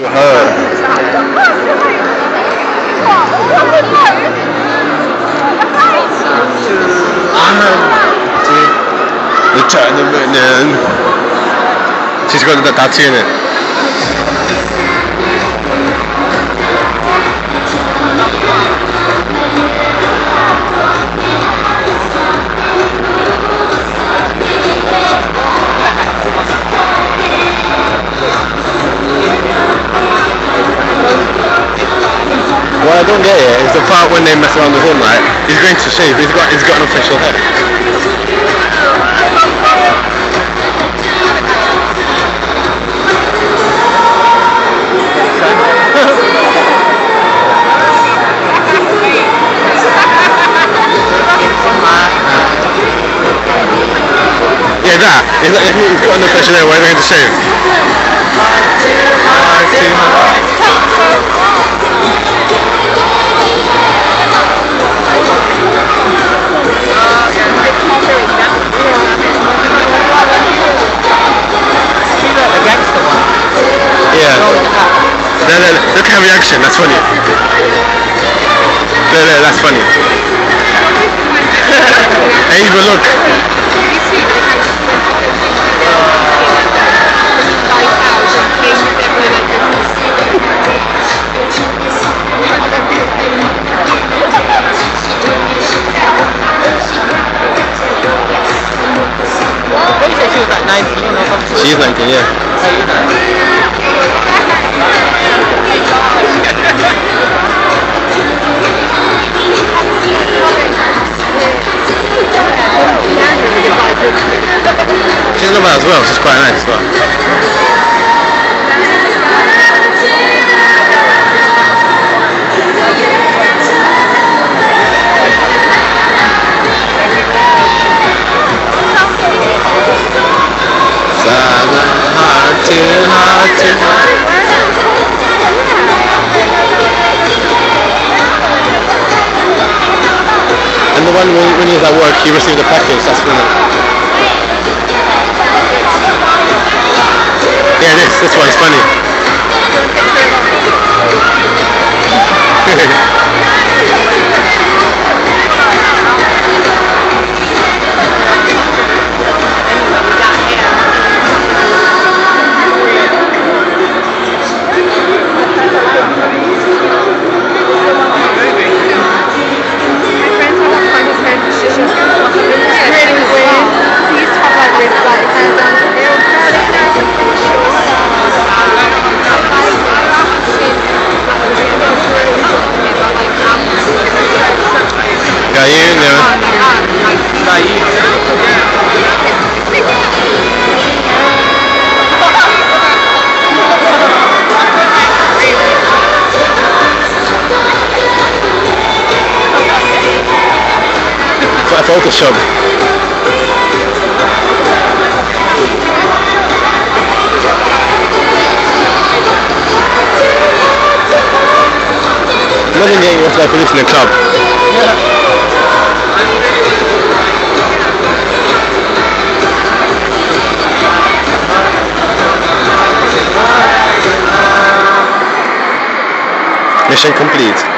The Chinaman. She's got the tattoo in it. What I don't get here is the part when they mess around with him, right? He's going to shave, he's got an official head. Yeah, that. He's got an official head, why are they going to shave? Look at her reaction, that's funny. That's funny. Hey, but look. She was like 19 or something. She's 19, yeah. She's not bad as well, she's quite nice as well. And the one when he was at work, he received a package, that's funny. Yeah, this one's funny. Photoshop. Imagine getting yourself for this in a club. Mission complete.